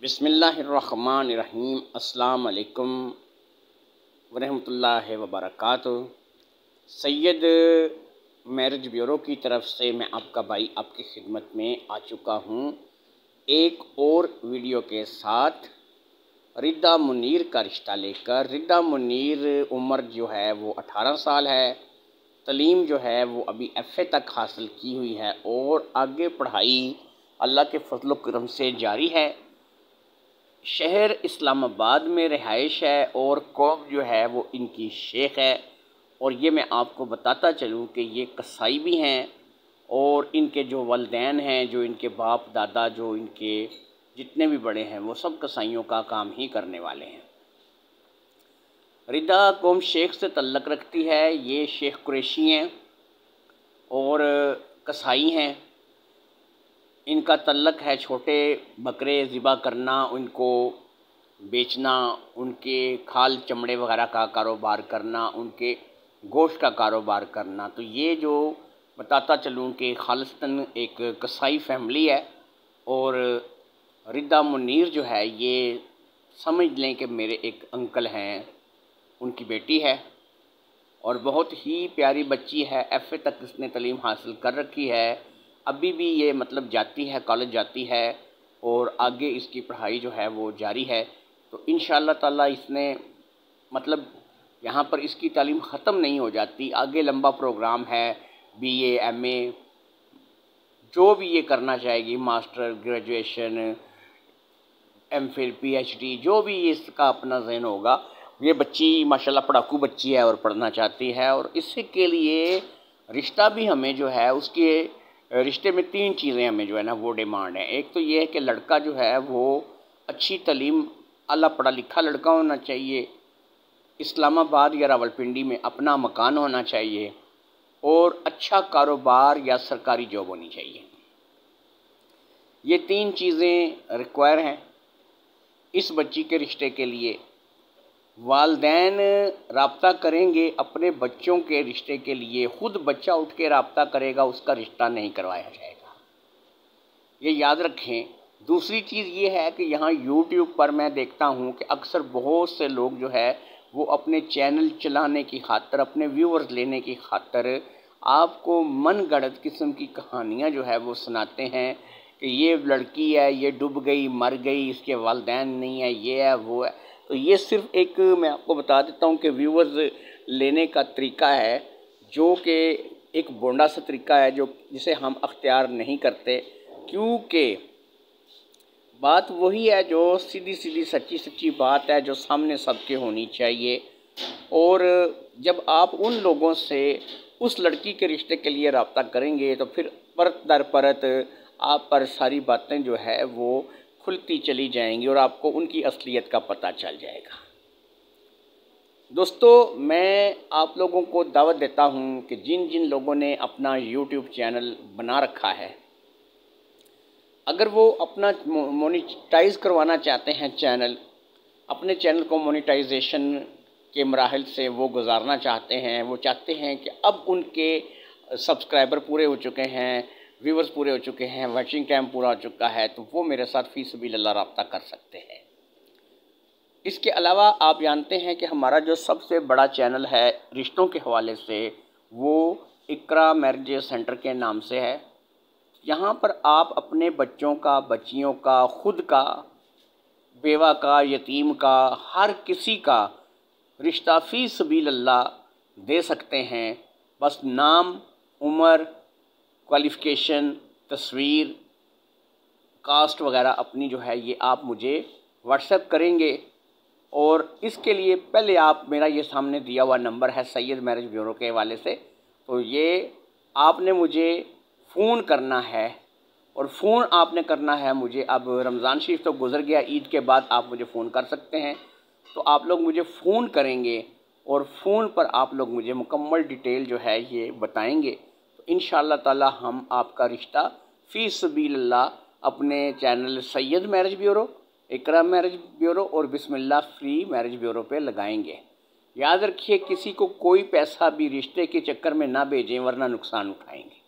بسم اللہ الرحمن الرحیم۔ السلام علیکم ورحمۃ اللہ وبرکاتہ۔ سید میرج بیورو کی طرف سے میں آپ کا بھائی آپ کی خدمت میں آ چکا ہوں ایک اور ویڈیو کے ساتھ ردا منیر کا رشتہ لے کر۔ ردا منیر عمر جو ہے وہ 18 سال ہے، تعلیم جو ہے وہ ابھی FA تک حاصل کی ہوئی ہے اور آگے پڑھائی اللہ کے فضل و کرم سے جاری ہے۔ شہر اسلام آباد میں رہائش ہے اور قوم جو ہے وہ ان کی شیخ ہے، اور یہ میں آپ کو بتاتا چلوں کہ یہ قصائی بھی ہیں، اور ان کے جو والدین ہیں، جو ان کے باپ دادا، جو ان کے جتنے بھی بڑے ہیں، وہ سب قصائیوں کا کام ہی کرنے والے ہیں۔ ردا قوم شیخ سے تعلق رکھتی ہے، یہ شیخ قریشی ہیں اور قصائی ہیں۔ ان کا تعلق ہے چھوٹے بکرے ذبح کرنا، ان کو بیچنا، ان کے کھال چمڑے وغیرہ کا کاروبار کرنا، ان کے گوشت کا کاروبار کرنا۔ تو یہ جو بتاتا چلوں کہ خالصتاً ایک قصائی فیملی ہے، اور ردا منیر جو ہے یہ سمجھ لیں کہ میرے ایک انکل ہیں، ان کی بیٹی ہے، اور بہت ہی پیاری بچی ہے۔ FA تک اس نے تعلیم حاصل کر رکھی ہے، ابھی بھی یہ جاتی ہے، کالج جاتی ہے، اور آگے اس کی پڑھائی جو ہے وہ جاری ہے۔ تو انشاءاللہ تعالی اس نے یہاں پر اس کی تعلیم ختم نہیں ہو جاتی، آگے لمبا پروگرام ہے، BA MA جو بھی یہ کرنا چاہے گی، ماسٹر، گریجویشن، MPhil PhD، جو بھی اس کا اپنا ذہن ہوگا۔ یہ بچی ماشاءاللہ پڑھاکو بچی ہے اور پڑھنا چاہتی ہے، اور اس کے لیے رشتہ بھی ہمیں جو ہے اس کے رشتے میں 3 چیزیں ہمیں جو ہے نا وہ ڈیمانڈ ہیں۔ ایک تو یہ ہے کہ لڑکا جو ہے وہ اچھی تعلیم، اعلیٰ پڑھا لکھا لڑکا ہونا چاہیے، اسلام آباد یا راولپنڈی میں اپنا مکان ہونا چاہیے، اور اچھا کاروبار یا سرکاری جاب ہونی چاہیے۔ یہ 3 چیزیں ریکوائر ہیں اس بچی کے رشتے کے لیے۔ والدین رابطہ کریں گے اپنے بچوں کے رشتے کے لیے، خود بچہ اٹھ کے رابطہ کرے گا، اس کا رشتہ نہیں کروایا جائے گا، یہ یاد رکھیں۔ دوسری چیز یہ ہے کہ یہاں YouTube پر میں دیکھتا ہوں کہ اکثر بہت سے لوگ جو ہے وہ اپنے چینل چلانے کی خاطر، اپنے ویورز لینے کی خاطر آپ کو من گھڑت قسم کی کہانیاں جو ہے وہ سناتے ہیں کہ یہ لڑکی ہے، یہ ڈوب گئی، مر گئی، اس کے والدین نہیں ہے، یہ ہے، وہ ہے۔ تو یہ صرف ایک میں آپ کو بتا دیتا ہوں کہ ویورز لینے کا طریقہ ہے، جو کہ ایک بونڈا سا طریقہ ہے، جسے ہم اختیار نہیں کرتے، کیونکہ بات وہی ہے جو سیدھی سیدھی سچی سچی بات ہے، جو سامنے سب کے ہونی چاہیے۔ اور جب آپ ان لوگوں سے اس لڑکی کے رشتے کے لیے رابطہ کریں گے تو پھر پرت در پرت آپ پر ساری باتیں جو ہے وہ کھلتی چلی جائیں گی، اور آپ کو ان کی اصلیت کا پتہ چل جائے گا۔ دوستو، میں آپ لوگوں کو دعوت دیتا ہوں کہ جن جن لوگوں نے اپنا YouTube چینل بنا رکھا ہے، اگر وہ اپنا مونیٹائز کروانا چاہتے ہیں چینل، اپنے چینل کو مونیٹائزیشن کے مراحل سے وہ گزارنا چاہتے ہیں، وہ چاہتے ہیں کہ اب ان کے سبسکرائبر پورے ہو چکے ہیں، ویورز پورے ہو چکے ہیں، واچنگ ٹائم پورا ہو چکا ہے، تو وہ میرے ساتھ فی سبیل اللہ رابطہ کر سکتے ہیں۔ اس کے علاوہ آپ جانتے ہیں کہ ہمارا جو سب سے بڑا چینل ہے رشتوں کے حوالے سے، وہ اقرا میرج سینٹر کے نام سے ہے۔ یہاں پر آپ اپنے بچوں کا، بچیوں کا، خود کا، بیوہ کا، یتیم کا، ہر کسی کا رشتہ فی سبیل اللہ دے سکتے ہیں۔ بس نام، عمر، کوالیفیکیشن، تصویر، کاسٹ وغیرہ اپنی جو ہے یہ آپ مجھے واٹس ایپ کریں گے، اور اس کے لیے پہلے آپ میرا یہ سامنے دیا ہوا نمبر ہے سید میرج بیورو کے حوالے سے، تو یہ آپ نے مجھے فون کرنا ہے، اور فون آپ نے کرنا ہے مجھے۔ اب رمضان شریف تو گزر گیا، عید کے بعد آپ مجھے فون کر سکتے ہیں، تو آپ لوگ مجھے فون کریں گے، اور فون پر آپ لوگ مجھے مکمل ڈیٹیل جو ہے یہ بتائیں گے، تو انشاءاللہ تعالی ہم آپ کا رشتہ فی سبیل اللہ اپنے channel Syed marriage bureau, Iqra marriage bureau اور بسم اللہ فری میرج بیورو پہ لگائیں گے۔ یاد رکھیے، کسی کو کوئی پیسہ بھی رشتے کے چکر میں نہ بھیجیں، ورنہ نقصان اٹھائیں گے۔